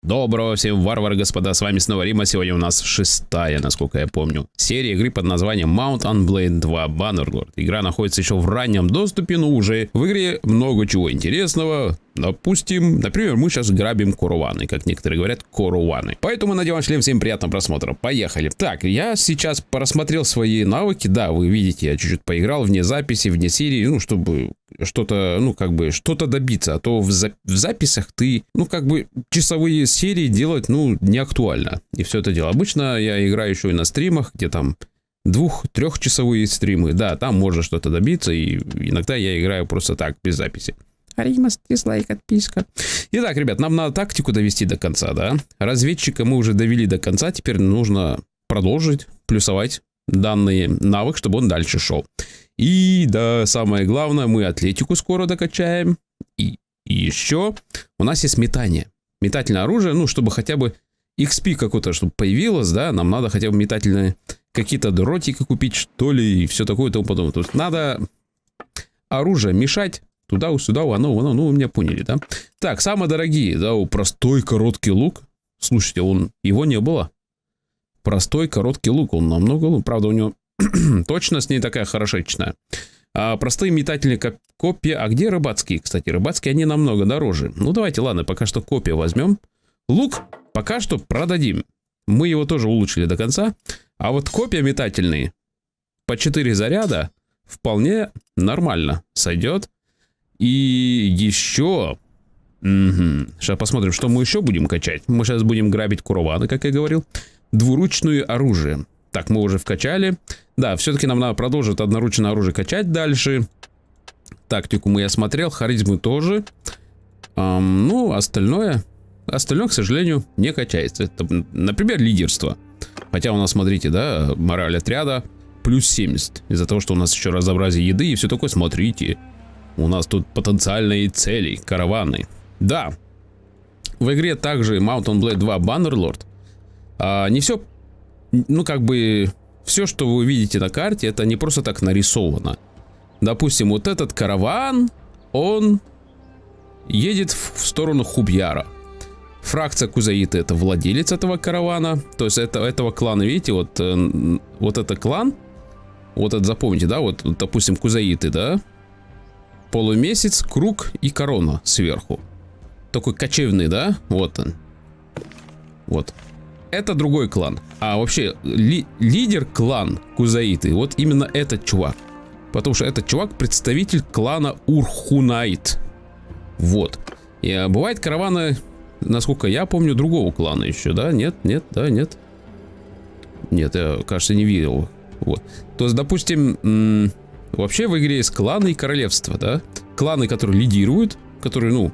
Доброго всем, варвары, господа, с вами снова Рима. Сегодня у нас 6-я, насколько я помню, серия игры под названием Mount and Blade 2 Bannerlord. Игра находится еще в раннем доступе, но уже в игре много чего интересного. Допустим, например, мы сейчас грабим корованы, как некоторые говорят, корованы. Поэтому надеваем шлем, всем приятного просмотра. Поехали. Так, я сейчас просмотрел свои навыки. Да, вы видите, я чуть-чуть поиграл вне записи, вне серии, ну, чтобы что-то, ну, как бы, что-то добиться. А то в записях ты, ну, как бы, часовые серии делать, ну, не актуально. И все это дело. Обычно я играю еще и на стримах, где там 2-3-часовые стримы. Да, там можно что-то добиться, и иногда я играю просто так, без записи. Рима, дизлайк, отписка. Итак, ребят, нам надо тактику довести до конца, да? Разведчика мы уже довели до конца, теперь нужно продолжить плюсовать данный навык, чтобы он дальше шел. И, да, самое главное, мы атлетику скоро докачаем. И еще у нас есть метание. Метательное оружие, ну, чтобы хотя бы XP какое-то, чтобы появилось, да, нам надо хотя бы метательные какие-то дротики купить, что ли, и все такое и тому подобное. То есть надо оружие мешать. Туда-сюда, оно, ну, вы меня поняли, да? Так, самые дорогие, да, простой короткий лук. Слушайте, его не было. Простой короткий лук, он намного лучше. Правда, у него точность не такая хорошечная. Простые метательные копья. А где рыбацкие, кстати? Рыбацкие, они намного дороже. Ну, давайте, ладно, пока что копья возьмем. Лук пока что продадим. Мы его тоже улучшили до конца. А вот копья метательные по 4 заряда вполне нормально сойдет. И еще... Сейчас посмотрим, что мы еще будем качать. Мы сейчас будем грабить корованы, как я говорил. Двуручное оружие. Так, мы уже вкачали. Да, все-таки нам надо продолжить одноручное оружие качать дальше. Тактику мы осмотрел, харизму тоже. Ну, остальное, к сожалению, не качается. Это, например, лидерство. Хотя у нас, смотрите, да, мораль отряда плюс 70. Из-за того, что у нас еще разнообразие еды и все такое, смотрите. У нас тут потенциальные цели, караваны. Да, в игре также Mount and Blade 2 Bannerlord. Не все, ну как бы, все, что вы видите на карте, это не просто так нарисовано. Допустим, вот этот караван, он едет в сторону Хубьяра. Фракция Кузаиты — это владелец этого каравана. То есть этого клана, видите, вот это клан. Вот это запомните, да, вот, допустим, Кузаиты, да. Полумесяц, круг и корона сверху. Такой кочевный, да? Вот он. Вот. Это другой клан. А вообще, лидер клан Кузаиты, вот именно этот чувак. Потому что этот чувак представитель клана Урхунайт. Вот. И бывают караваны, насколько я помню, другого клана еще, да? Нет, нет, да, нет. Нет, я, кажется, не видел. Вот. То есть, допустим... Вообще в игре есть кланы и королевства, да? Кланы, которые лидируют, которые, ну,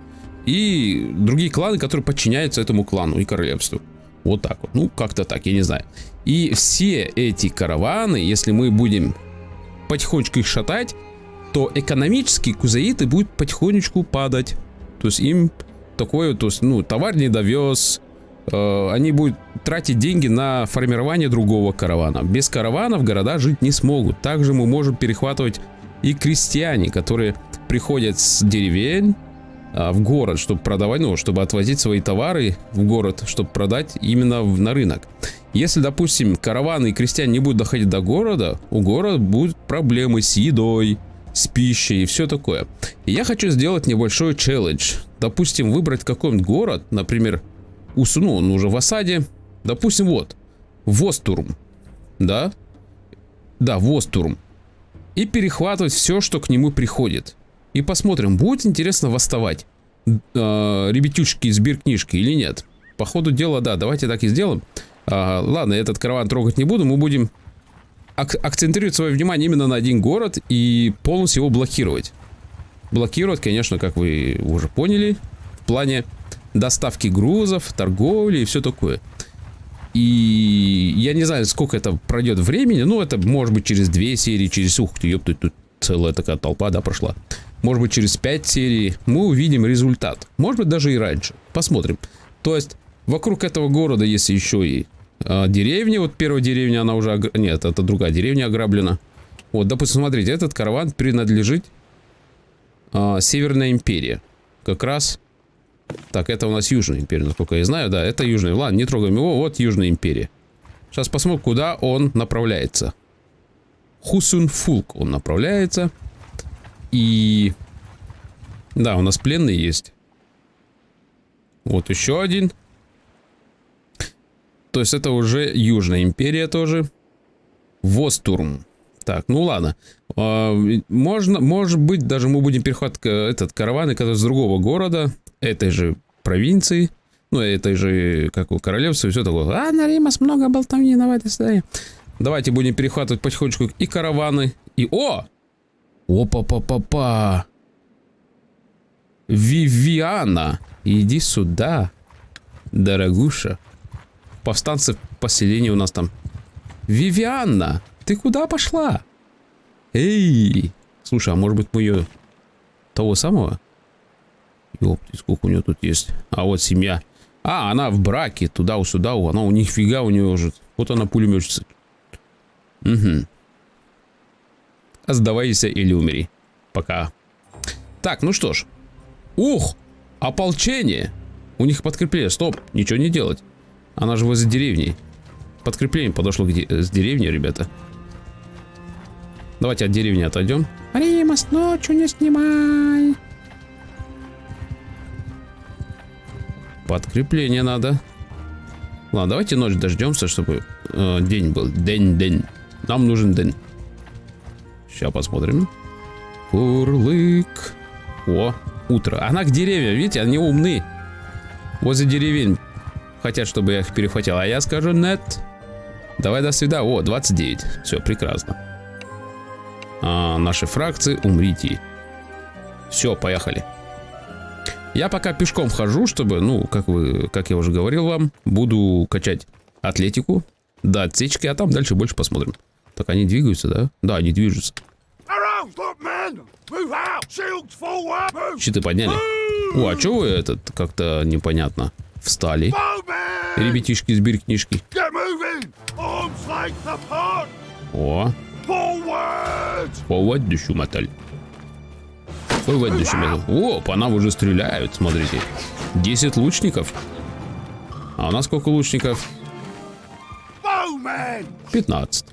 и другие кланы, которые подчиняются этому клану и королевству. Вот так вот, ну, как-то так, я не знаю. И все эти караваны, если мы будем потихонечку их шатать, то экономически Кузаиты будут потихонечку падать. То есть им такое, то есть, ну, товар не довез, они будут тратить деньги на формирование другого каравана. Без караванов города жить не смогут. Также мы можем перехватывать и крестьяне, которые приходят с деревень в город, чтобы продавать, ну, чтобы отвозить свои товары в город, чтобы продать именно на рынок. Если, допустим, караваны и крестьяне не будут доходить до города, у города будут проблемы с едой, с пищей и все такое. И я хочу сделать небольшой челлендж. Допустим, выбрать какой-нибудь город, например, ну, он уже в осаде. Допустим, вот, Востурм. Да? Да, Востурм. И перехватывать все, что к нему приходит. И посмотрим, будет интересно восставать ребятюшки из биркнижки или нет. По ходу дела, да, давайте так и сделаем. Ладно, этот караван трогать не буду. Мы будем акцентрировать свое внимание именно на один город и полностью его блокировать. Блокировать, конечно, как вы уже поняли, в плане доставки грузов, торговли и все такое. И я не знаю, сколько это пройдет времени. Ну, это может быть через 2 серии, через... Ух ты, ёпты, тут целая такая толпа, да, прошла. Может быть, через 5 серий мы увидим результат. Может быть, даже и раньше. Посмотрим. То есть, вокруг этого города есть еще и деревня. Вот первая деревня, она уже... Нет, это другая деревня ограблена. Вот, допустим, смотрите, этот караван принадлежит Северной империи. Как раз Так, это у нас Южная империя, насколько я знаю. Да, это Южная. Ладно, не трогаем его. Вот Южная империя. Сейчас посмотрим, куда он направляется. Хусунфулк он направляется. И... Да, у нас пленный есть. Вот еще один. То есть это уже Южная империя тоже. Востурм. Так, ну ладно. Может быть, даже мы будем перехватывать этот караван, который с другого города, этой же провинции, ну, этой же, как у королевства, и все такое. Ладно, Римас, много болтовни, давайте сюда. Давайте будем перехватывать потихонечку и караваны, и... О! Опа-па-па-па! Вивиана, иди сюда, дорогуша. Повстанцы в поселении у нас там. Вивиана, ты куда пошла? Эй! Слушай, а может быть мы ее... Того самого? Ёпты, сколько у нее тут есть. А вот семья. А, она в браке, туда-сюда. Она у них фига у нее уже. Вот она пулеметчица. Угу. А сдавайся или умери. Пока. Так, ну что ж. Ух! Ополчение! У них подкрепление. Стоп, ничего не делать. Она же возле деревни. Подкрепление подошло с деревни, ребята. Давайте от деревни отойдем. Римас, ночью не снимай. Подкрепление надо. Ладно, давайте ночь дождемся, чтобы день был. День. Нам нужен день. Сейчас посмотрим. Курлык. О, утро. Она к деревьям, видите, они умны. Возле деревень хотят, чтобы я их перехватил. А я скажу нет. Давай до свидания. О, 29. Все, прекрасно. Наши фракции, умрите. Все, поехали. Я пока пешком хожу, чтобы, ну, как я уже говорил вам, буду качать атлетику до отсечки, а там дальше больше посмотрим. Так, они двигаются, да? Да, они движутся. Щиты подняли. О, а что вы этот как-то непонятно встали? Ребятишки, сбери книжки. О. Forward, дышу моталь. Forward, дышу моталь. О, по нам уже стреляют, смотрите. 10 лучников. А у нас сколько лучников? 15.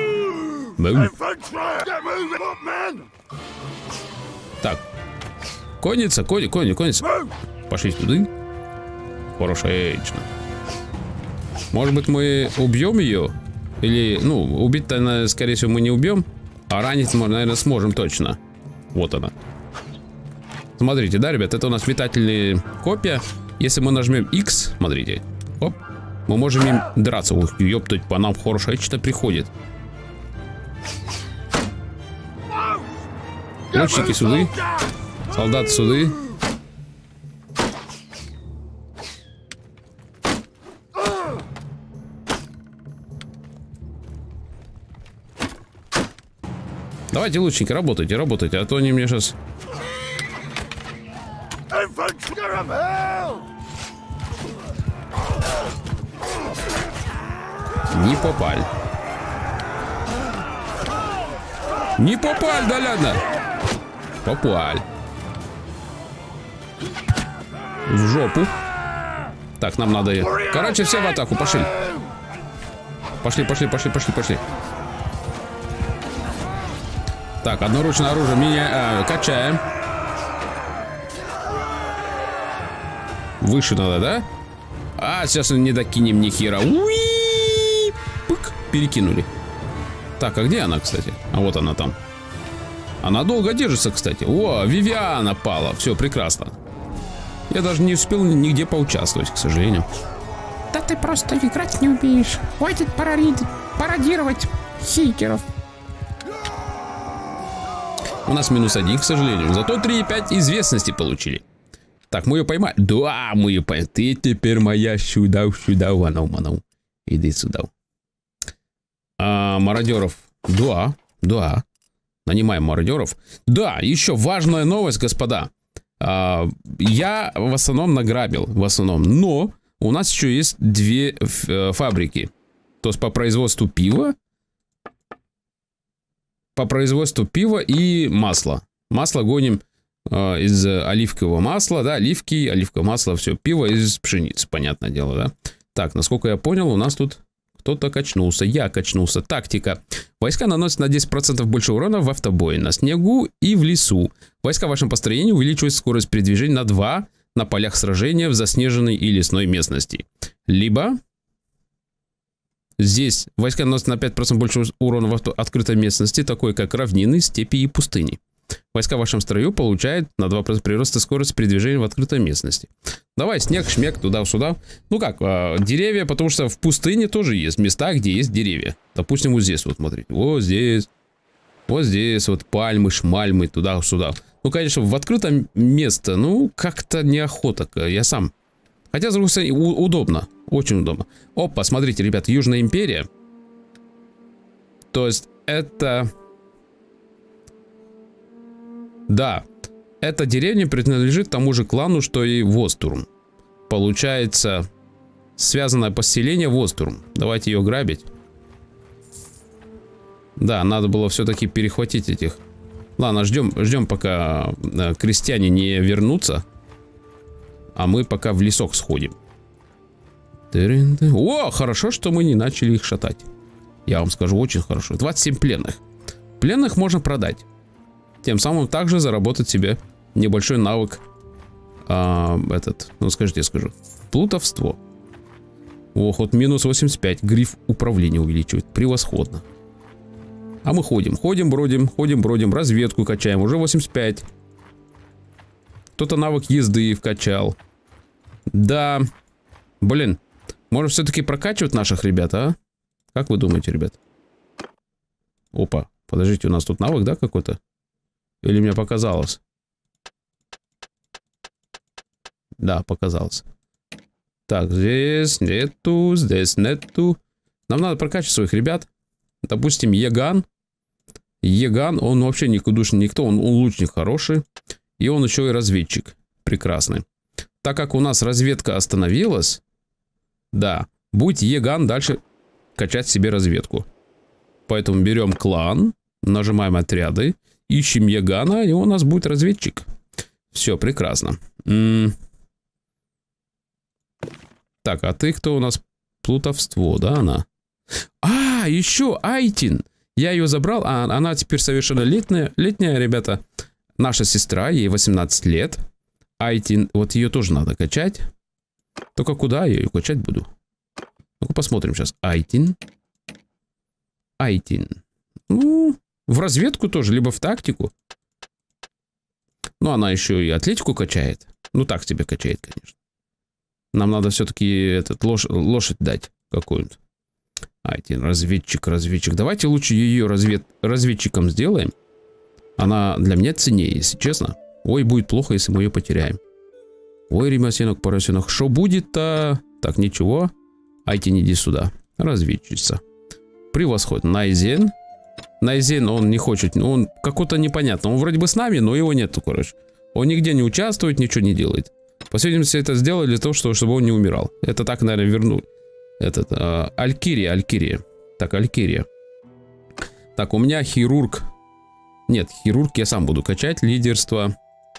Так. Конница, конница. Пошли туда. Хорошечно. Может быть, мы убьем ее? Или, ну, убить-то, скорее всего, мы не убьем. А ранить мы, наверное, сможем точно. Вот она. Смотрите, да, ребят, это у нас метательные копья. Если мы нажмем X, смотрите, оп, мы можем им драться. Ух, ёптать, по нам хорошечно приходит. Лучники сюда. Солдаты сюда. Давайте, лучники, работайте, а то они мне сейчас... Не попали. Не попали, да ладно. Попали. В жопу. Так, нам надо... Короче, все в атаку, пошли. Пошли. Так, одноручное оружие качаем. Выше надо, да? А, сейчас не докинем ни хера. Уи! Пык, перекинули. Так, а где она, кстати? А вот она там. Она долго держится, кстати. О, Вивиана пала. Все, прекрасно. Я даже не успел нигде поучаствовать, к сожалению. Да ты просто играть не умеешь. Хватит пародировать хикеров. У нас -1, к сожалению. Зато 3,5 известности получили. Так, мы ее поймали. Да, мы ее поймали. Ты теперь моя сюда, ману. Иди сюда. Мародеров. Да. Нанимаем мародеров. Да, еще важная новость, господа. Я в основном награбил. Но у нас еще есть 2 фабрики. То есть по производству пива. И масла. Масло гоним из оливкового масла, да, оливки, оливковое масло, все, пиво из пшеницы, понятное дело, да. Так, насколько я понял, у нас тут кто-то качнулся, я качнулся. Тактика. Войска наносят на 10% больше урона в автобое, на снегу и в лесу. Войска в вашем построении увеличивают скорость передвижения на 2 на полях сражения в заснеженной и лесной местности. Либо здесь войска наносят на 5% больше урона в открытой местности, такой как равнины, степи и пустыни. Войска в вашем строю получают на 2% прироста скорости передвижения в открытой местности. Давай, снег, шмек, туда-сюда. Ну как, деревья, потому что в пустыне тоже есть места, где есть деревья. Допустим, вот здесь вот, смотрите. Вот здесь вот пальмы, шмальмы, туда-сюда. Ну, конечно, в открытом месте, ну, как-то неохота. Я сам. Хотя, с другой стороны, удобно. Очень удобно. Опа, смотрите, ребята, Южная империя. То есть, это... Да, эта деревня принадлежит тому же клану, что и Востурм. Получается, связанное поселение Востурм. Давайте ее грабить. Да, надо было все-таки перехватить этих. Ладно, ждем, пока крестьяне не вернутся. А мы пока в лесок сходим. О, хорошо, что мы не начали их шатать. Я вам скажу, очень хорошо. 27 пленных. Пленных можно продать. Тем самым также заработать себе небольшой навык. Ну скажите, я скажу. Плутовство. Ох, вот минус 85. Гриф управления увеличивает. Превосходно. А мы ходим, бродим. Разведку качаем. Уже 85. Кто-то навык езды вкачал. Да. Блин. Может все-таки прокачивать наших ребят, а? Как вы думаете, ребят? Опа. Подождите, у нас тут навык, да, какой-то? Или мне показалось? Да, показалось. Так, здесь нету, здесь нету. Нам надо прокачивать своих ребят. Допустим, Еган. Еган, он вообще никудушный никто, он лучник хороший. И он еще и разведчик. Прекрасный. Так как у нас разведка остановилась, да, будь Еган дальше качать себе разведку. Поэтому берем клан, нажимаем отряды. Ищем Ягана, и у нас будет разведчик. Все, прекрасно. Так, а ты кто у нас? Плутовство, да, она? А, еще Айтин. Я ее забрал, а она теперь совершеннолетняя. Летняя, ребята. Наша сестра, ей 18 лет. Айтин, вот ее тоже надо качать. Только куда я ее качать буду? Ну-ка посмотрим сейчас. Айтин. Айтин. Ну... В разведку тоже, либо в тактику. Ну, она еще и атлетику качает. Ну, так себе качает, конечно. Нам надо все-таки лошадь дать какую-нибудь. Айтин, разведчик. Давайте лучше ее разведчиком сделаем. Она для меня ценнее, если честно. Ой, будет плохо, если мы ее потеряем. Ой, ремесленок, поросенок. Что будет-то? Так, ничего. Айтин, иди сюда. Разведчица. Превосходно. Найзен. Найзен, он не хочет, он какой-то непонятно. Он вроде бы с нами, но его нету, короче. Он нигде не участвует, ничего не делает. По всей видимости, это сделали для того, чтобы он не умирал. Это так, наверное, вернули. Алькирия. Так, Алькирия. Так, у меня хирург. Нет, хирург я сам буду качать. Лидерство.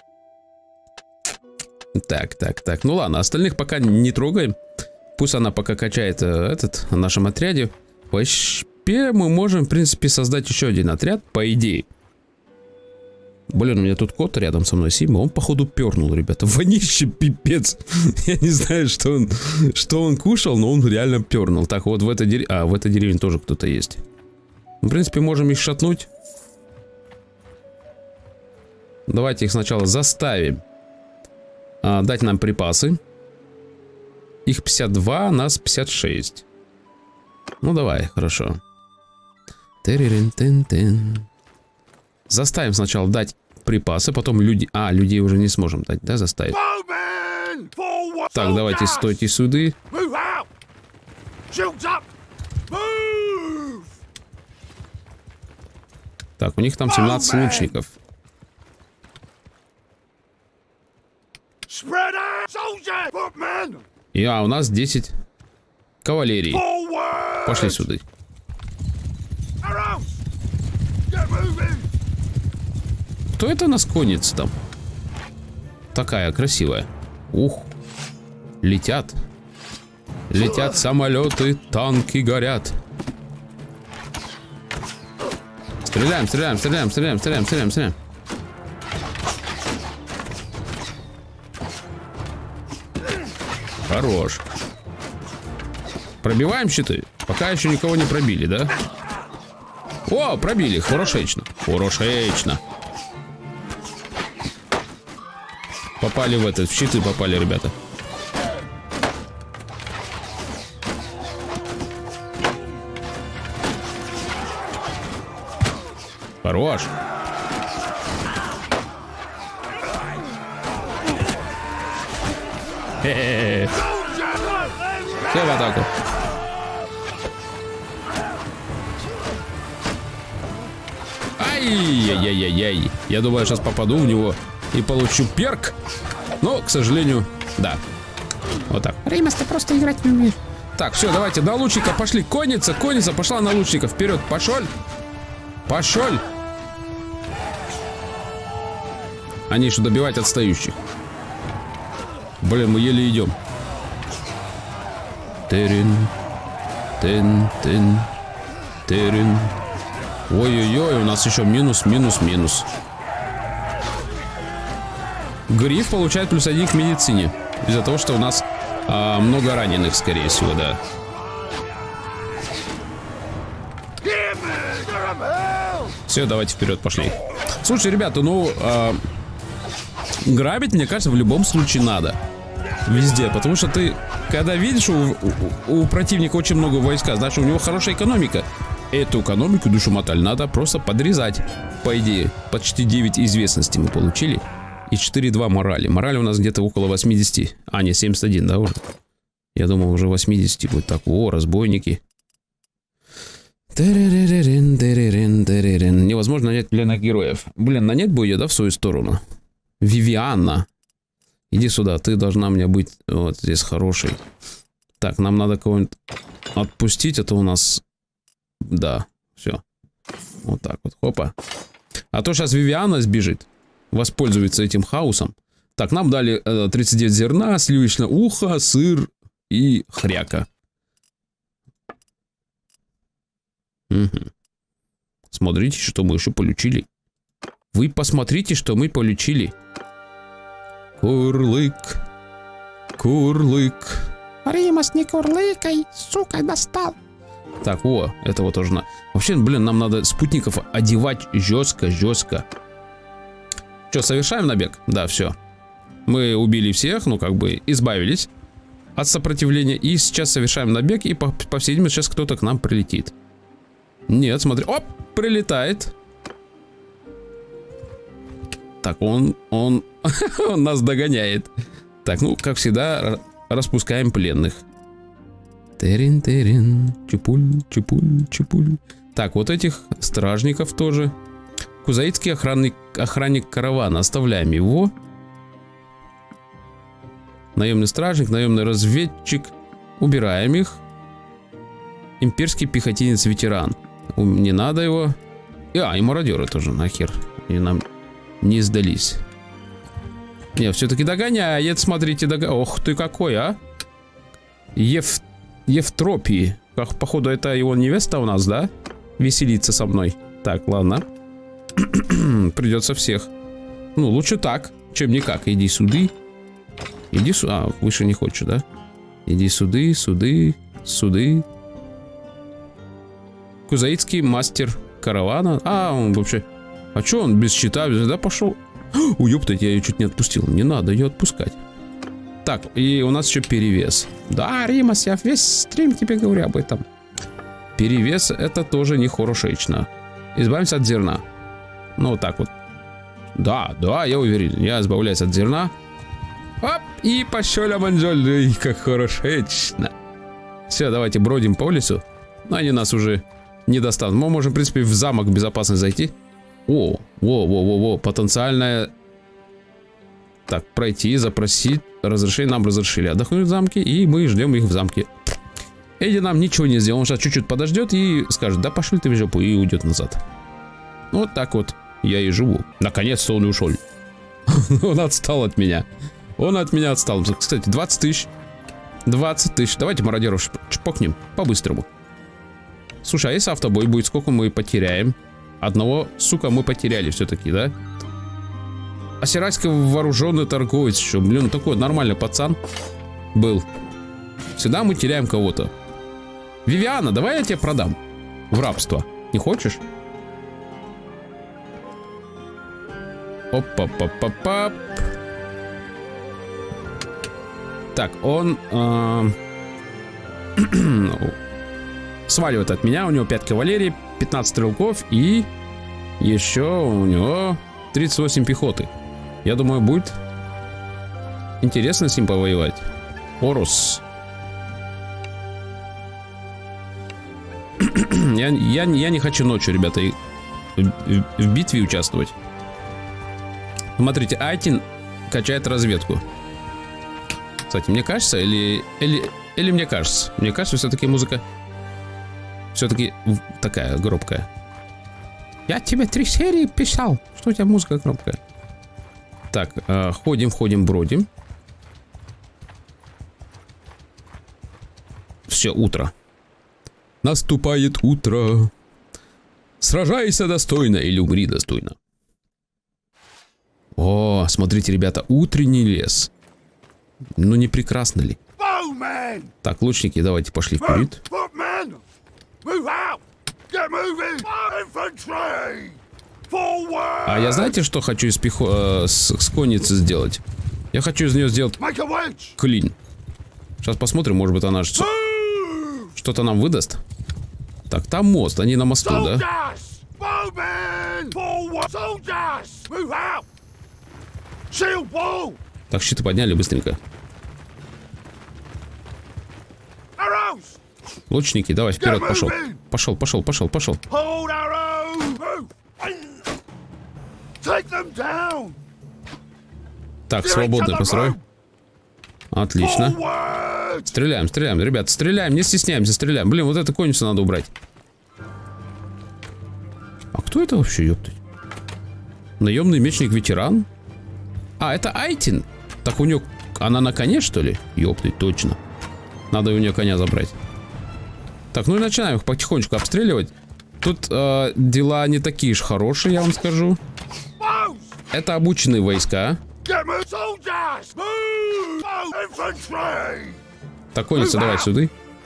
Так. Ну ладно, остальных пока не трогаем. Пусть она пока качает в нашем отряде. Мы можем, в принципе, создать еще один отряд, по идее. Блин, у меня тут кот рядом со мной, Симба. Он, походу, пернул, ребята. Вонище, пипец. Я не знаю, что он кушал, но он реально пернул. Так, вот в этой деревне тоже кто-то есть. В принципе, можем их шатнуть. Давайте их сначала заставим дать нам припасы. Их 52, нас 56. Ну, давай, хорошо. Заставим сначала дать припасы, потом людей... людей уже не сможем дать, да, заставить? Так, давайте стойте сюда. Так, у них там 17 лучников. И у нас 10 кавалерий. Пошли сюда. Кто это нас конится там? такая красивая. Ух. Летят. Летят самолеты, танки горят. Стреляем, стреляем, стреляем, стреляем, стреляем, стреляем, стреляем. Хорош. Пробиваем щиты. Пока еще никого не пробили, да? О, пробили. Хорошечно. Хорошечно. Попали в этот. В щиты попали, ребята. Хорош. Хе-хе-хе. Все в атаку. Ай-яй-яй-яй-яй. Я думаю, я сейчас попаду в него и получу перк. Но, к сожалению, да. Вот так. Римас, ты просто играть не умеешь. Так, все, давайте на лучника пошли. Конница, конница пошла на лучника. Вперед, пошел. Пошел. Они еще добивать отстающих. Блин, мы еле идем. Терин. Тин, тин. Терин. Ой-ой-ой, у нас еще минус, минус, минус. Гриф получает +1 к медицине. Из-за того, что у нас много раненых, скорее всего, да. Все, давайте вперед пошли. Слушай, ребята, ну грабить, мне кажется, в любом случае надо. Везде, потому что ты, когда видишь у противника очень много войска, значит, у него хорошая экономика. Эту экономику, душу моталь, надо просто подрезать. По идее, почти 9 известностей мы получили. И 4,2 морали. Мораль у нас где-то около 80. А, не, 71, да, уже? Я думал, уже 80 будет. Так, о, разбойники. Невозможно нанять пленных героев. Блин, нанять бы ее, да, в свою сторону. Вивианна. Иди сюда, ты должна мне быть вот здесь хорошей. Так, нам надо кого-нибудь отпустить, это у нас... Да, все. Вот так вот, хопа. А то сейчас Вивианна сбежит. Воспользуется этим хаосом. Так, нам дали 39 зерна, сливочное ухо, сыр и хряка. Угу. Смотрите, что мы еще получили. Вы посмотрите, что мы получили. Курлык. Курлык. Римас, не курлыкай, сука, достал. Так, о, этого тоже надо. Вообще, блин, нам надо спутников одевать жестко. Что, совершаем набег? Да, все. Мы убили всех, ну, как бы, избавились от сопротивления. И сейчас совершаем набег, и, по всей видимости, сейчас кто-то к нам прилетит. Нет, смотри. Оп, прилетает. Так, он нас догоняет. Так, ну, как всегда, распускаем пленных. Терин, чупуль. Так, вот этих стражников тоже. Кузаитский охранник каравана. Оставляем его. Наемный стражник, наемный разведчик. Убираем их. Имперский пехотинец-ветеран. Не надо его. И мародеры тоже, нахер. И нам не сдались. Нет, все-таки догоняет, смотрите, Ох ты какой, а? Евтропии. Походу, это его невеста у нас, да? Веселится со мной. Так, ладно. Придется всех. Ну, лучше так, чем никак. Иди сюда. Иди сюда. Выше не хочешь, да? Иди сюда. Кузаитский мастер каравана. Он вообще... А что он без щита? Да пошел. Ёптать, я ее чуть не отпустил. Не надо ее отпускать. Так, и у нас еще перевес. Да, Римас, я весь стрим тебе говорю об этом. Перевес это тоже не хорошечно. Избавимся от зерна. Ну, вот так вот. Да, я уверен. Я избавляюсь от зерна. Оп, и пошел аманжоль. Ой, как хорошечно. Все, давайте бродим по лесу. Но они нас уже не достанут. Мы можем, в принципе, в замок безопасно зайти. Во, потенциальная... Так, пройти, запросить разрешение. Нам разрешили отдохнуть в замке, и мы ждем их в замке. Эдди нам ничего не сделал. Он сейчас чуть-чуть подождет и скажет: да пошли ты в жопу, и уйдет назад. Вот так вот я и живу. Наконец-то он ушел. Он отстал от меня. Он от меня отстал. Кстати, 20 тысяч. 20 тысяч. Давайте мародеров чпокнем по-быстрому. Слушай, а если автобой будет, сколько мы потеряем? Одного, сука, мы потеряли все-таки, да? Асирайский вооруженный торговец еще. Блин, такой нормальный пацан был. Всегда мы теряем кого-то. Вивиана, давай я тебе продам в рабство. Не хочешь? Опа-па-па-па. Так, он сваливает от меня. У него 5 кавалерий, 15 стрелков и еще у него 38 пехоты. Я думаю, будет интересно с ним повоевать. Орус. Я не хочу ночью, ребята, в битве участвовать. Смотрите, Айтин качает разведку. Кстати, мне кажется, или мне кажется? Мне кажется, все-таки музыка все-таки такая громкая. Я тебе 3 серии писал, что у тебя музыка громкая. Так, ходим, бродим. Все, утро. Наступает утро. Сражайся достойно или умри достойно. О, смотрите, ребята, утренний лес. Ну не прекрасно ли? Так, лучники, давайте пошли вперед. А я знаете, что хочу из с конницы сделать? Я хочу из нее сделать клин. Сейчас посмотрим, может быть, она что-то нам выдаст. Так, там мост, они на мосту, да? Так, щиты подняли быстренько. Лучники, давай вперед, пошел. Так, свободный построй. Отлично. Стреляем, ребят, стреляем, не стесняемся, стреляем. Блин, вот эту конницу надо убрать. А кто это вообще, ёптать? Наемный мечник-ветеран? А, это Айтин. Так у нее... Она на коне, что ли? Ёптать, точно. Надо у нее коня забрать. Так, ну и начинаем их потихонечку обстреливать. Тут дела не такие же хорошие, я вам скажу. Это обученные войска. Так, конница, давай сюда.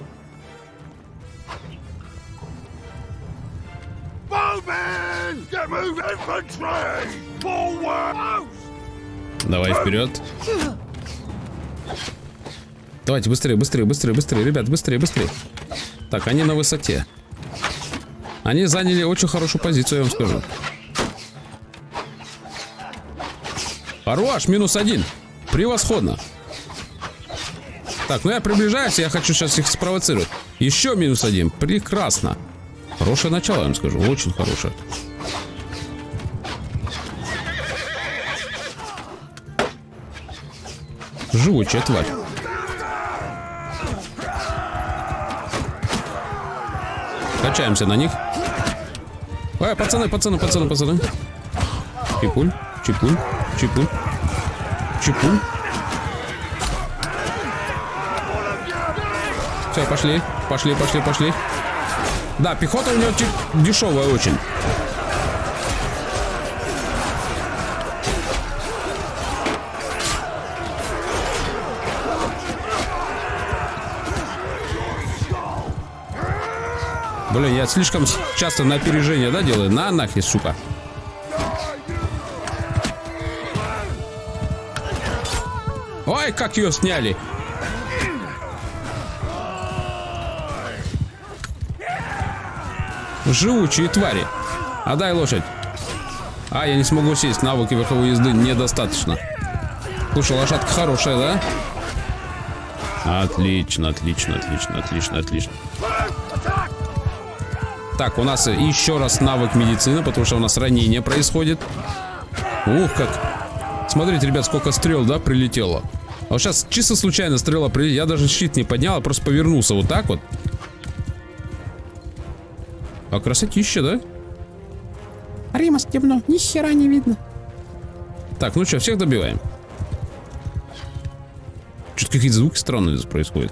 Давай вперед. Давайте быстрее, ребят, быстрее. Так, они на высоте. Они заняли очень хорошую позицию, я вам скажу. Аруаш, -1. Превосходно. Так, ну я приближаюсь, я хочу сейчас их спровоцировать. Еще -1. Прекрасно. Хорошее начало, я вам скажу. Очень хорошее. Живучая тварь. Качаемся на них. Ой, пацаны. Чипуль. Все, пошли. Да, пехота у него дешевая очень. Блин, я слишком часто на опережение, да, делаю? На нахер, сука. Ой, как ее сняли. Живучие твари. Отдай лошадь. А, я не смогу сесть. Навыки верховой езды недостаточно. Слушай, лошадка хорошая, да? Отлично. Так, у нас еще раз навык медицины, потому что у нас ранение происходит. Ух, как. Смотрите, ребят, сколько стрел, да, прилетело. А вот сейчас чисто случайно стрела прилетела. Я даже щит не поднял, а просто повернулся вот так вот. А красотища, да? Римас темно, ни хера не видно. Так, ну что, всех добиваем. Что-то какие-то звуки странные здесь происходят.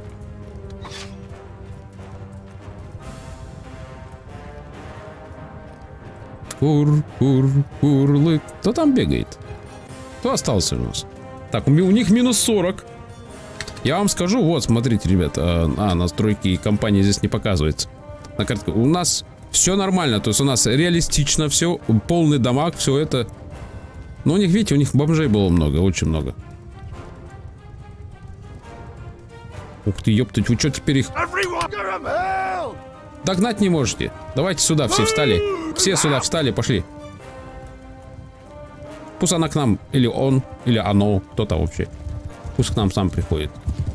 Курлык. Кто там бегает? Кто остался у нас? Так, у них минус 40. Я вам скажу, вот, смотрите, ребята. Настройки компании здесь не показывается. На картке. У нас все нормально. То есть у нас реалистично все. Полный дамаг, все это. Но у них, видите, у них бомжей было много. Очень много. Ух ты, ёптать, вы что теперь их... Догнать не можете. Давайте сюда все встали. Все сюда встали, пошли. Пусть она к нам, или он, или оно, кто-то вообще. Пусть к нам сам приходит.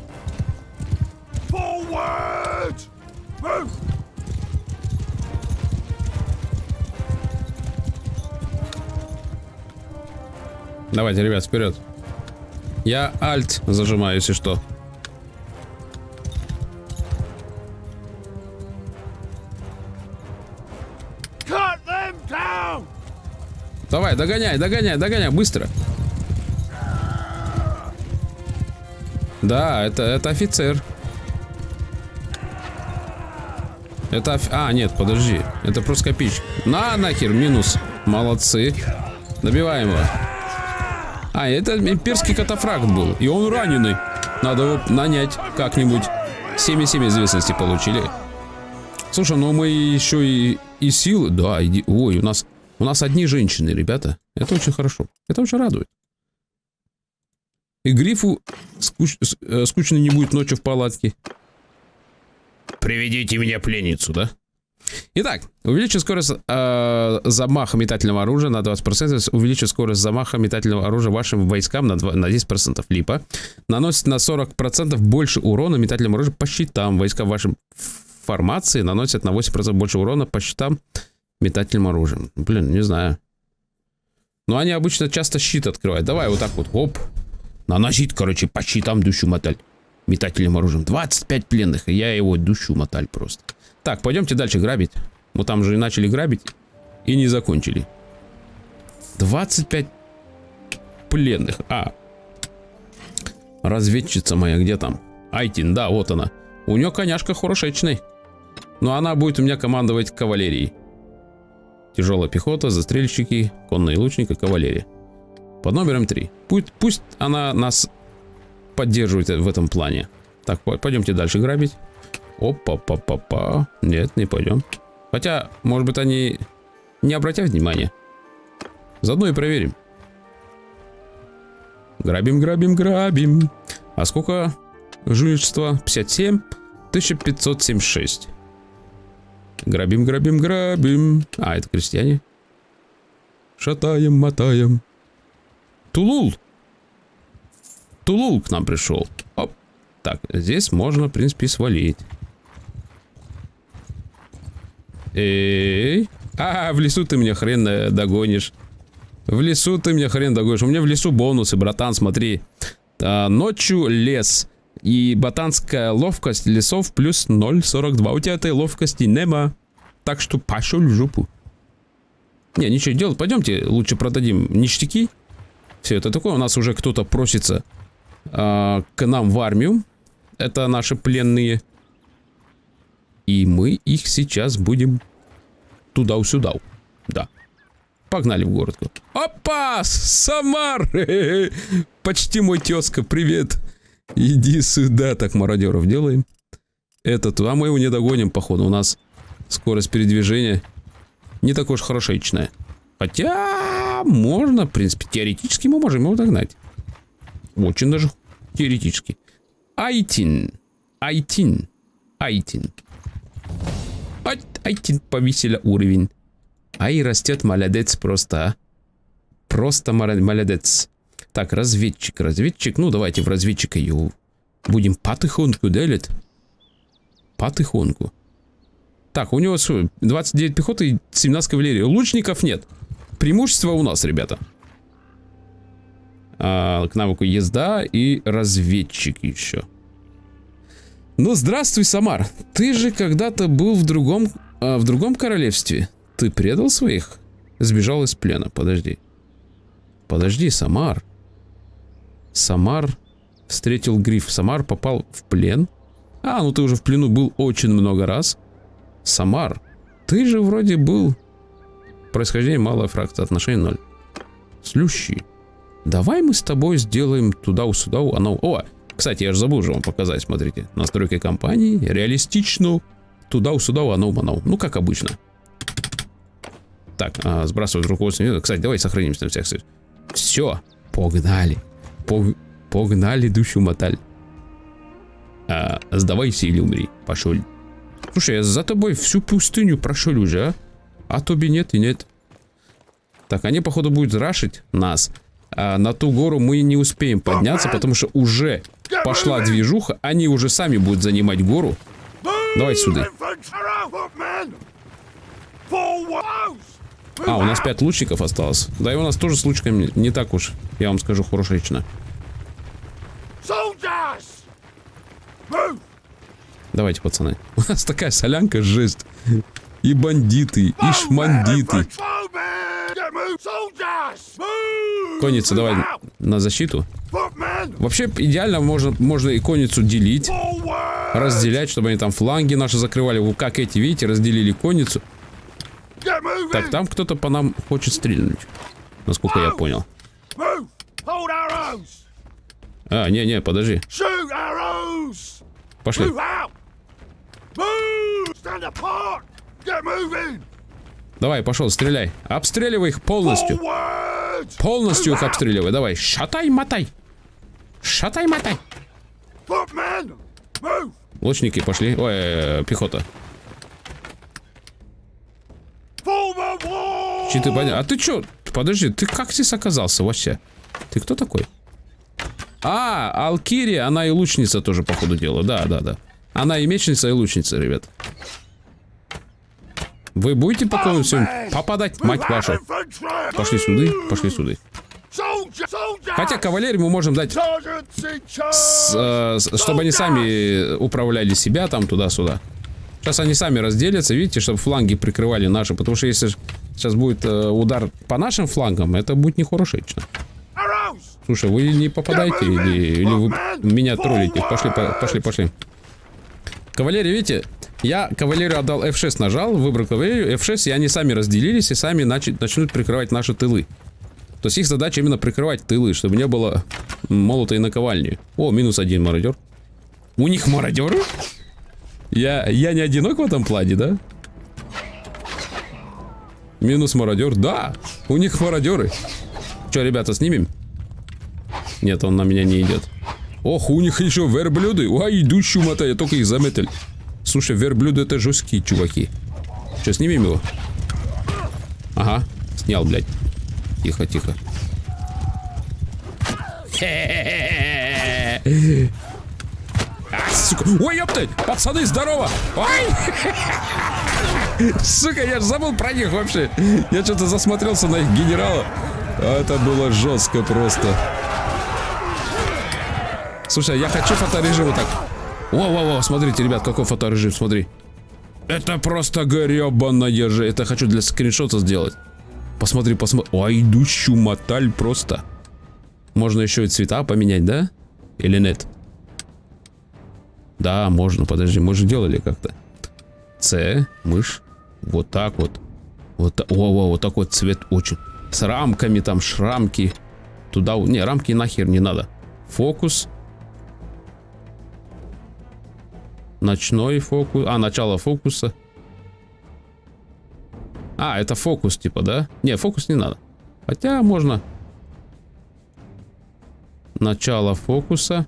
Давайте, ребят, вперед. Я альт зажимаю, если что. Давай, догоняй, догоняй, догоняй, быстро. Да, это офицер. Это нет, подожди. Это просто копеечка. Нахер, минус. Молодцы. Добиваем его. Это имперский катафракт был. И он раненый. Надо его нанять как-нибудь. 7,7 известности получили. Слушай, ну мы еще и силы. Да, ой, у нас одни женщины, ребята. Это очень хорошо. Это очень радует. И Грифу скучно не будет ночью в палатке. Приведите мне пленницу, да? Итак, увеличить скорость замаха метательного оружия на 20%. Увеличить скорость замаха метательного оружия вашим войскам на 10%. Липа. Наносит на 40% больше урона метательному оружию по щитам. Войска вашим формации наносят на 8% больше урона по щитам метательным оружием. Блин, не знаю. Но они обычно часто щит открывают. Давай вот так вот. Оп. Наносить, короче, по щитам дущу моталь. Метательным оружием. 25 пленных. И я его дущу моталь просто. Так, пойдемте дальше грабить. Мы там же и начали грабить. И не закончили. 25 пленных. Разведчица моя, где там? Айтин, да, вот она. У нее коняшка хорошечный. Но она будет у меня командовать кавалерией. Тяжелая пехота, застрельщики, конные лучники, кавалерия. Под номером 3. Пусть она нас поддерживает в этом плане. Так, пойдемте дальше грабить. Опа-па-па-па. Нет, не пойдем. Хотя, может быть, они не обратят внимания. Заодно и проверим. Грабим, грабим, грабим. А сколько жульничества? 57. 1576. Грабим, грабим, грабим. Это крестьяне. Шатаем, мотаем. Тулул. Тулул к нам пришел. Оп. Так, здесь можно, в принципе, свалить. Эй. В лесу ты меня хрен догонишь. В лесу ты меня хрен догонишь. У меня в лесу бонусы, братан, смотри. Ночью лес. И ботанская ловкость лесов плюс 0,42. У тебя этой ловкости нема. Так что пошел в жопу. Не, ничего делать. Пойдемте лучше продадим ништяки. Все это такое. У нас уже кто-то просится к нам в армию. Это наши пленные. И мы их сейчас будем туда-сюда. Да. Погнали в город. Опа! Самар! Почти мой тезка. Привет. Иди сюда. Так, мародеров делаем. А мы его не догоним, походу. У нас скорость передвижения не такой уж хорошечная. Хотя можно, в принципе, теоретически мы можем его догнать. Очень даже теоретически. Айтин. Айтин повесили уровень. Растет молодец просто. Просто молодец. Так, разведчик. Ну, давайте в разведчика его будем потихоньку делить. Потихоньку. Так, у него 29 пехоты и 17 кавалерии. Лучников нет. Преимущество у нас, ребята. К навыку езда и разведчик еще. Ну, здравствуй, Самар. Ты же когда-то был в другом королевстве. Ты предал своих? Сбежал из плена. Подожди. подожди, Самар. Самар встретил Гриф. Самар попал в плен. А, ну ты уже в плену был очень много раз. Самар, ты же вроде был... Происхождение малая фракция, отношение 0. Слющий. Давай мы с тобой сделаем туда-сюда. Оно... О, кстати, я же забыл же вам показать, смотрите. Настройки компании, реалистично. Туда-сюда, оно. Ну, как обычно. Так, сбрасывать руководство. Кстати, давай сохранимся на всех случаях. Все, погнали. Погнали душу моталь. Сдавайся или умри. Пошел. Слушай, я за тобой всю пустыню прошел уже, а? А тобі нет и нет. Так, они, походу, будут рашить нас. А на ту гору мы не успеем подняться, потому что уже пошла движуха. Они уже сами будут занимать гору. Давай сюда. А, у нас 5 лучников осталось. Да и у нас тоже с лучниками не так уж, я вам скажу, хорошечно. Давайте, пацаны. У нас такая солянка, жесть. И бандиты, и шмандиты. Конница, давай на защиту. Вообще, идеально можно и конницу делить. Разделять, чтобы они там фланги наши закрывали. Как эти, видите, разделили конницу. Так, там кто-то по нам хочет стрельнуть. Насколько я понял. А, не, подожди. Пошли. Давай, пошел, стреляй. Обстреливай их полностью. Полностью их обстреливай. Давай, шатай-мотай. Шатай-мотай. Лучники пошли. Ой, пехота. Щиты поднял. А ты чё? Подожди, ты как здесь оказался вообще? Ты кто такой? А, Алкирия, она и лучница тоже, по ходу дела. Да. Она и мечница, и лучница, ребят. Вы будете по кому всем попадать, мать вашу? Пошли сюда. Хотя кавалерию мы можем дать, чтобы они сами управляли себя там туда-сюда. Сейчас они сами разделятся, видите, чтобы фланги прикрывали наши. Потому что если сейчас будет удар по нашим флангам, это будет нехорошечно. Слушай, вы не попадаете или вы меня троллите? Пошли. Кавалерия, видите? Я кавалерию отдал F6 нажал, выбрал кавалерию, F6, и они сами разделились и сами начнут прикрывать наши тылы. То есть их задача именно прикрывать тылы, чтобы не было молота и наковальни. О, -1 мародер. У них мародеры? Я не одинок в этом плане, да? Минус мародер, да. У них мародеры. Че, ребята, снимем? Нет, он на меня не идет. Ох, у них еще верблюды. Ой, идущую мотай, я только их заметил. Слушай, верблюды это жесткие чуваки. Че, снимем его? Ага, снял, блядь. Тихо. Сука. Ой, ёпты! Пацаны, здорово! Ой! Сука, я же забыл про них вообще. Я что-то засмотрелся на их генерала. Это было жестко просто. Слушай, я хочу фоторежим вот так. Во, смотрите, ребят, какой фоторежим, смотри. Это просто гребаная же. Это хочу для скриншота сделать. Посмотри. Ой, идущую моталь просто. Можно еще и цвета поменять, да? Или нет? Да, можно, подожди, мы же делали как-то. С, мышь. Вот так вот. Вот такой цвет очень. С рамками там, шрамки. Туда, не, рамки нахер не надо. Фокус. Ночной фокус. А, начало фокуса. А, это фокус типа, да? Не, фокус не надо. Хотя можно. Начало фокуса.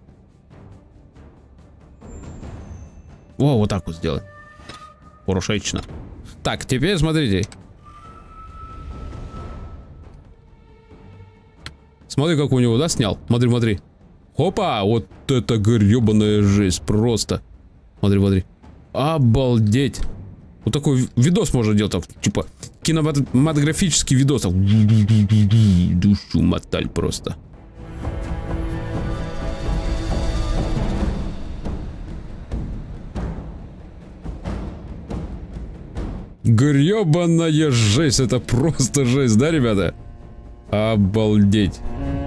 О, вот так вот сделать. Хорошечно. Так, теперь смотрите. Смотри, как у него, да, снял? Смотри. Опа, вот это гребаная жесть, просто. Смотри. Обалдеть. Вот такой видос можно делать, так, типа кинематографический видос. Так. Душу моталь просто. Гребаная жесть, это просто жесть, да, ребята? Обалдеть.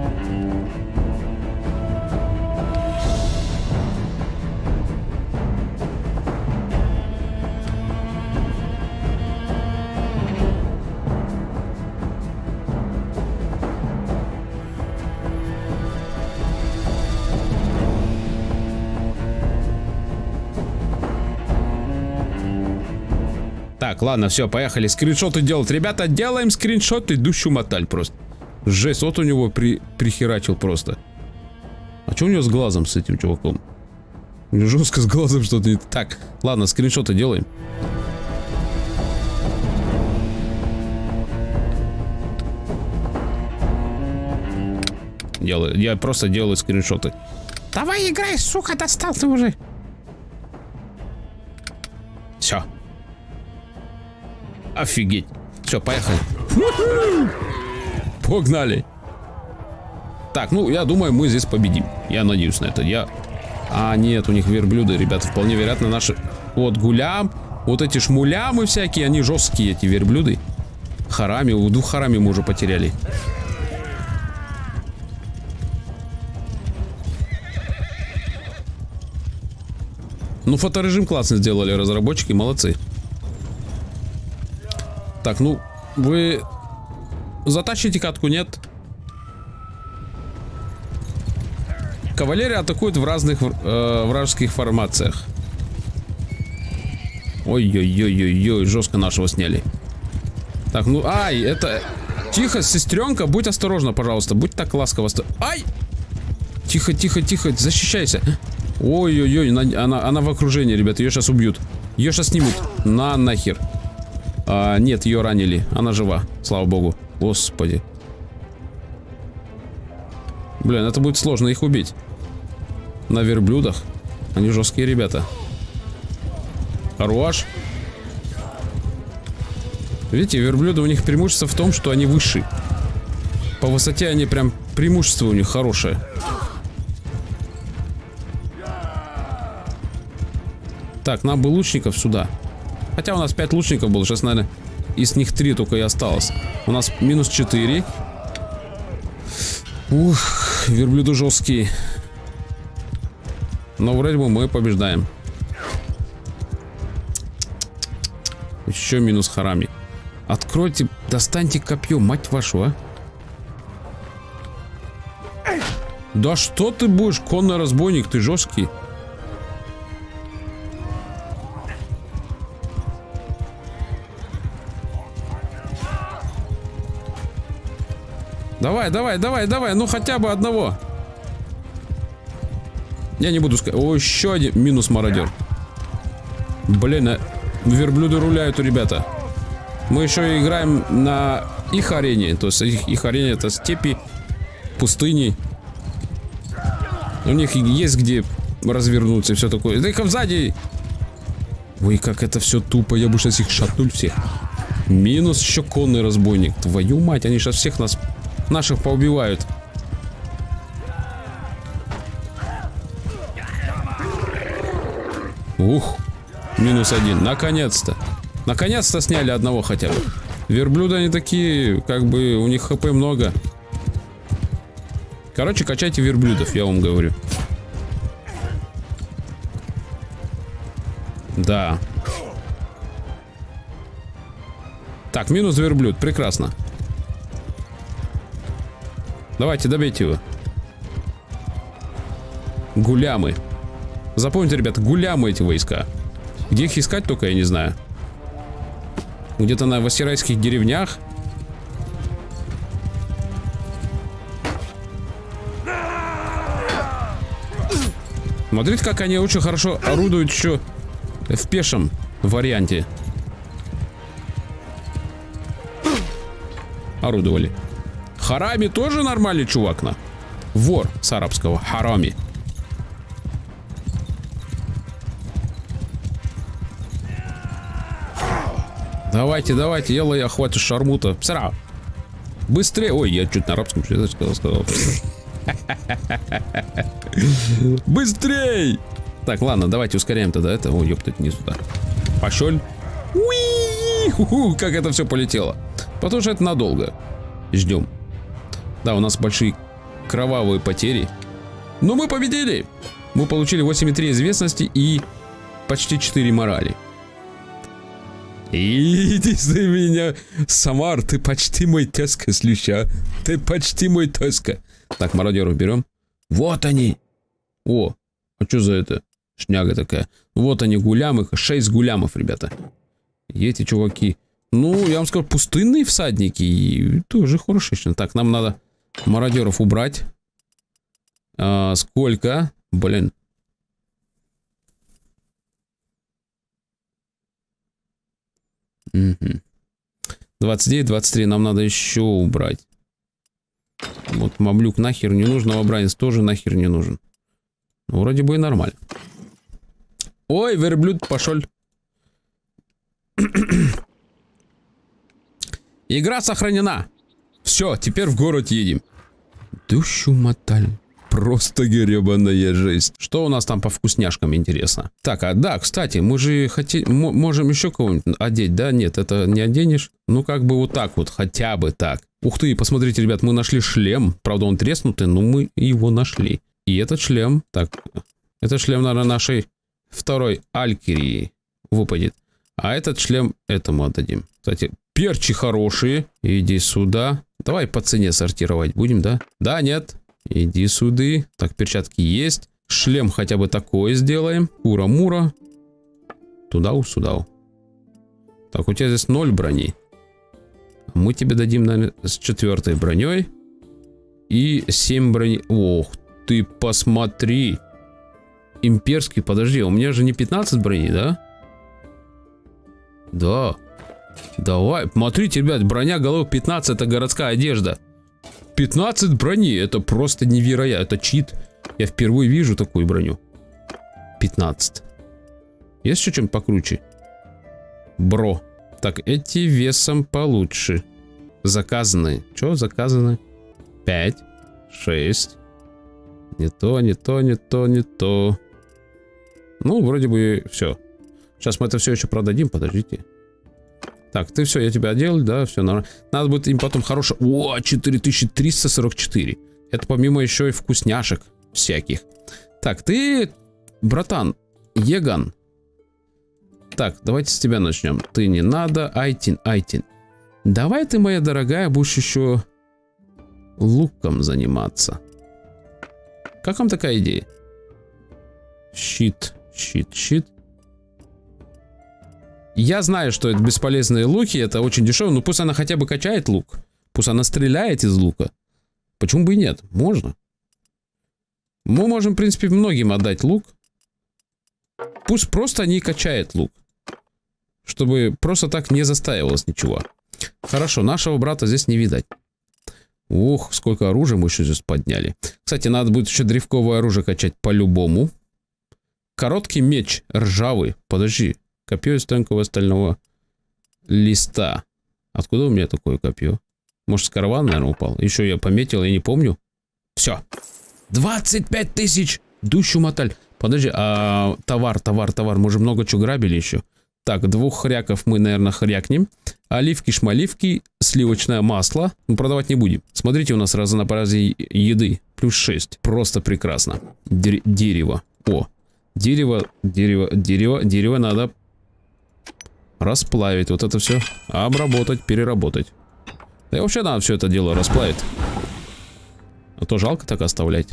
Так, ладно, все, поехали скриншоты делать. Ребята, делаем скриншоты, душу моталь просто. Жесть, вот у него прихерачил просто. А что у него с глазом, с этим чуваком? У него жестко с глазом что-то не... Так, ладно, скриншоты делаем. Я просто делаю скриншоты. Давай играй, сука, достал ты уже. Все. Офигеть. Все, поехали. Погнали. Так, ну, я думаю, мы здесь победим. Я надеюсь на это. А, нет, у них верблюды, ребята. Вполне вероятно, наши... Вот гулям. Вот эти шмулямы всякие, они жесткие, эти верблюды. Харами, у 2 харами мы уже потеряли. Ну, фоторежим классно сделали разработчики, молодцы. Так, ну, вы затащите катку, нет? Кавалерия атакует в разных вражеских формациях. Ой-ой-ой-ой-ой, жестко нашего сняли. Так, ну, ай, это... Тихо, сестренка, будь осторожна, пожалуйста, будь так ласково. Ай! Тихо, тихо, тихо, защищайся. Ой-ой-ой, она в окружении, ребят, ее сейчас убьют. Ее сейчас снимут. Нахер. Нет, ее ранили. Она жива, слава богу. Господи. Блин, это будет сложно их убить. На верблюдах. Они жесткие ребята. Хорош. Видите, верблюды, у них преимущество в том, что они выше. По высоте они прям... Преимущество у них хорошее. Так, нам бы лучников сюда. Хотя у нас 5 лучников было. Сейчас, наверное, из них 3 только и осталось. У нас минус 4. Ух, верблюды жесткие. Но вроде бы мы побеждаем. Еще минус харами. Откройте, достаньте копье, мать вашу, а. Да что ты будешь, конный разбойник, ты жесткий. Давай, давай, давай, давай, ну хотя бы одного. Я не буду сказать. О, еще один минус мародер. Блин, верблюды руляют, ребята. Мы еще играем на их арене. То есть их арене это степи, пустыни. У них есть где развернуться и все такое. Да их сзади. Ой, как это все тупо. Я бы сейчас их шатнул всех. Минус еще конный разбойник. Твою мать, они сейчас всех наших поубивают. Ух, минус 1. Наконец-то. Наконец-то сняли одного хотя бы. Верблюды они такие, как бы у них хп много. Короче, качайте верблюдов, я вам говорю. Да. Так, минус верблюд, прекрасно. Давайте, добейте его. Гулямы. Запомните, ребята, гулямы эти войска. Где их искать, только я не знаю. Где-то на вассирайских деревнях. Смотрите, как они очень хорошо орудуют еще в пешем варианте. Орудовали. Харами тоже нормальный чувак, на. Вор с арабского. Харами. Давайте, давайте, ела я хватит шармута. Псара. Быстрее. Ой, я чуть на арабском сказал. Быстрей! Так, ладно, давайте ускоряем тогда это. Ой, ёптать, не сюда. Пошёл. Уи! Как это все полетело. Потому что это надолго. Ждем. Да, у нас большие кровавые потери. Но мы победили! Мы получили 8,3 известности и почти 4 морали. Иди за меня, Самар, ты почти мой тезка, слюща. Ты почти мой тезка. Так, мародеров берем. Вот они. О, а что за это? Шняга такая. Вот они, гулямы. 6 гулямов, ребята. И эти чуваки. Ну, я вам скажу, пустынные всадники. И тоже хорошечно. Так, нам надо мародеров убрать. Сколько? Блин. Угу. 29, 23. Нам надо еще убрать. Вот мамлюк нахер не нужен. Новобранец тоже нахер не нужен. Ну, вроде бы и нормально. Ой, верблюд пошел. Игра сохранена. Все, теперь в город едем. Душу моталь. Просто гребаная жесть. Что у нас там по вкусняшкам, интересно? Так, да, кстати, мы же можем еще кого-нибудь одеть, да? Нет, это не оденешь. Ну, как бы вот так вот, хотя бы так. Ух ты, посмотрите, ребят, мы нашли шлем. Правда, он треснутый, но мы его нашли. И этот шлем, так, этот шлем, наверное, нашей второй Алькирии выпадет. А этот шлем этому отдадим. Кстати, перчи хорошие. Иди сюда. Давай по цене сортировать будем, да? Да, нет. Иди сюда. Так, перчатки есть. Шлем хотя бы такой сделаем. Ура-мура. Туда-сюда. Так, у тебя здесь 0 брони. Мы тебе дадим, наверное, с 4 броней. И 7 брони. Ох, ты посмотри. Имперский, подожди, у меня же не 15 брони, да? Да. Давай, смотрите, ребят, броня голов 15, это городская одежда. 15 брони, это просто невероятно, это чит. Я впервые вижу такую броню. 15. Есть еще чем покруче? Бро. Так, эти весом получше. Заказанные. Что заказаны? 5, 6. Не то, не то, не то, не то. Ну, вроде бы все. Сейчас мы это все еще продадим, подождите. Так, ты все, я тебя одел, да, все нормально. Надо будет им потом хорошее... О, 4344. Это помимо еще и вкусняшек всяких. Так, ты, братан, Еган. Так, давайте с тебя начнем. Ты не надо, Айтин. Давай ты, моя дорогая, будешь еще луком заниматься. Как вам такая идея? Щит. Я знаю, что это бесполезные луки, это очень дешево, но пусть она хотя бы качает лук. Пусть она стреляет из лука. Почему бы и нет? Можно. Мы можем, в принципе, многим отдать лук. Пусть просто не качает лук. Чтобы просто так не застаивалось ничего. Хорошо, нашего брата здесь не видать. Ух, сколько оружия мы еще здесь подняли. Кстати, надо будет еще древковое оружие качать по-любому. Короткий меч, ржавый. Подожди. Копье из тонкого стального листа. Откуда у меня такое копье? Может, с каравана, наверное, упал? Еще я пометил, я не помню. Все. 25 тысяч! Душу моталь. Подожди, а товар. Мы же много чего грабили еще. Так, 2 хряков мы, наверное, хрякнем. Оливки, шмаливки, сливочное масло. Мы продавать не будем. Смотрите, у нас разнообразие еды. Плюс 6. Просто прекрасно. Дерево. О. Дерево надо расплавить. Вот это все. Обработать, переработать. Да и вообще надо все это дело расплавить. А то жалко так оставлять.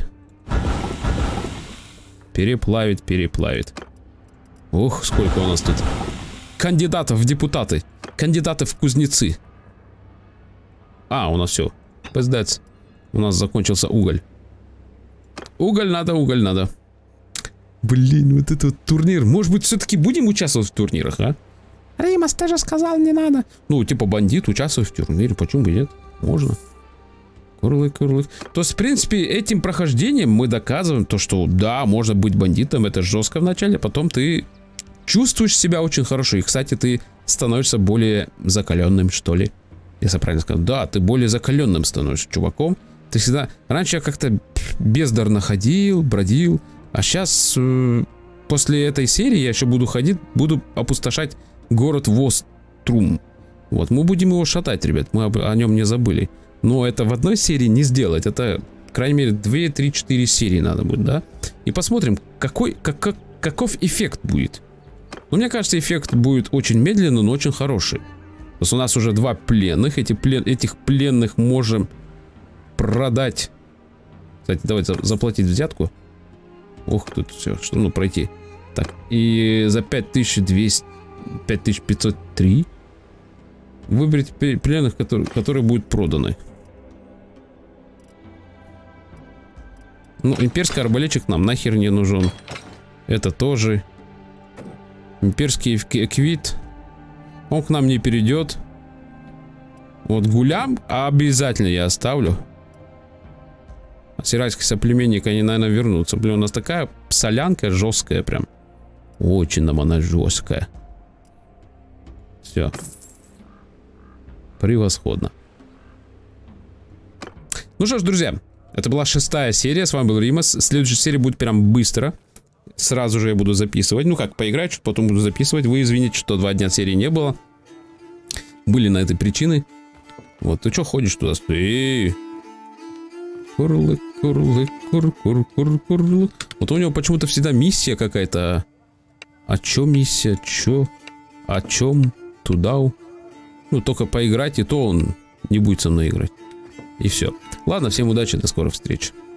Переплавить. Ух, сколько у нас тут кандидатов в депутаты. Кандидаты в кузнецы. А, у нас все. Пиздец. У нас закончился уголь. Уголь надо. Блин, вот этот турнир. Может быть, все-таки будем участвовать в турнирах, а? Римас, ты же сказал, не надо. Ну, типа бандит участвовать в турнире. Почему бы нет? Можно. Курлык. То есть, в принципе, этим прохождением мы доказываем то, что да, можно быть бандитом. Это жестко вначале, потом ты чувствуешь себя очень хорошо. И, кстати, ты становишься более закаленным, что ли. Если я правильно сказал. Да, ты более закаленным становишься чуваком. Ты всегда... Раньше я как-то бездарно ходил, бродил. А сейчас, после этой серии, я еще буду ходить, буду опустошать город Вострум. Вот, мы будем его шатать, ребят, мы о нем не забыли. Но это в одной серии не сделать. Это, по крайней мере, 2, 3, 4 серии надо будет, да? И посмотрим, каков эффект будет. Ну, мне кажется, эффект будет очень медленный, но очень хороший. То есть у нас уже 2 пленных. Этих пленных можем продать. Кстати, давайте заплатить взятку. Ох, тут все, что, ну, пройти. Так, и за 5200, 5503 выбрать пленных, которые будут проданы. Ну, имперский арбалетчик нам нахер не нужен. Это тоже. Имперский эквит. Он к нам не перейдет. Вот гулям обязательно я оставлю. Сирайский соплеменник, они, наверное, вернутся. Блин, у нас такая солянка жесткая прям. Очень нам она жесткая. Все. Превосходно. Ну что ж, друзья. Это была 6-я серия. С вами был Римас. Следующая серия будет прям быстро. Сразу же я буду записывать. Ну как, поиграть, что потом буду записывать. Вы извините, что 2 дня серии не было. Были на этой причины. Вот, ты что ходишь туда? Эй! Курлы, курлы, курлы. Вот у него почему-то всегда миссия какая-то. А чё миссия? Чё? О чем? Туда? Ну, только поиграть, и то он не будет со мной играть. И все. Ладно, всем удачи, до скорых встреч.